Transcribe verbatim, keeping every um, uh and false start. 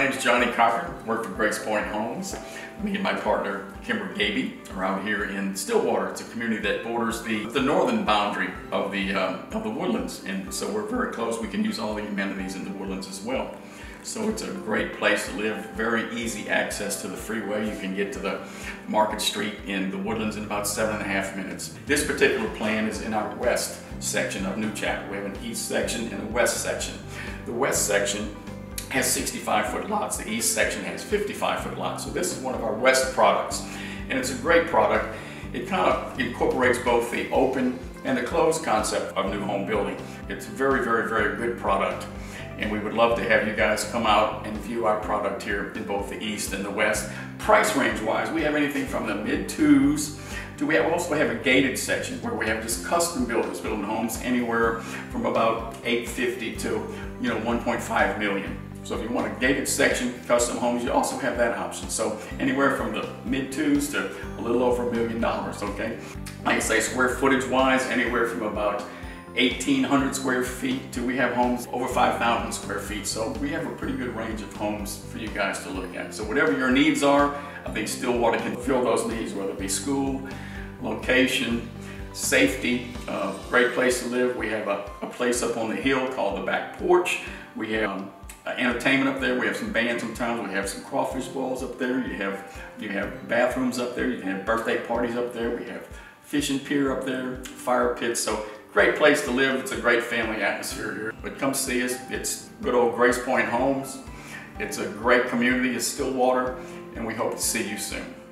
name's Johnny Cochran. I work for Grace Point Homes. Me and my partner, Kimber Gaby, are out here in Stillwater. It's a community that borders the, the northern boundary of the, um, of the woodlands. And so we're very close. We can use all the amenities in the woodlands as well. So it's a great place to live, very easy access to the freeway. You can get to the Market Street in the woodlands in about seven and a half minutes. This particular plan is in our west section of New Chapel. We have an east section and a west section. The west section has sixty-five foot lots. The east section has fifty-five foot lots. So this is one of our west products. And it's a great product. It kind of incorporates both the open and the closed concept of new home building. It's a very, very, very good product. And we would love to have you guys come out and view our product here in both the east and the west. Price range wise, we have anything from the mid twos to we have also have a gated section where we have just custom builders building homes anywhere from about eight fifty to you know one point five million. So if you want a gated section, custom homes, you also have that option. So anywhere from the mid twos to a little over a million dollars, okay? Like I say, square footage wise, anywhere from about eighteen hundred square feet to we have homes over five thousand square feet. So we have a pretty good range of homes for you guys to look at. So whatever your needs are, I think Stillwater can fill those needs, whether it be school, location, safety, uh, great place to live. We have a, a place up on the hill called the Back Porch. We have um, entertainment up there. We have some bands sometimes. We have some crawfish bowls up there. You have, you have bathrooms up there. You can have birthday parties up there. We have fishing pier up there, fire pits. So great place to live. It's a great family atmosphere here. But come see us. It's good old Grace Point Homes. It's a great community. It's Stillwater, and we hope to see you soon.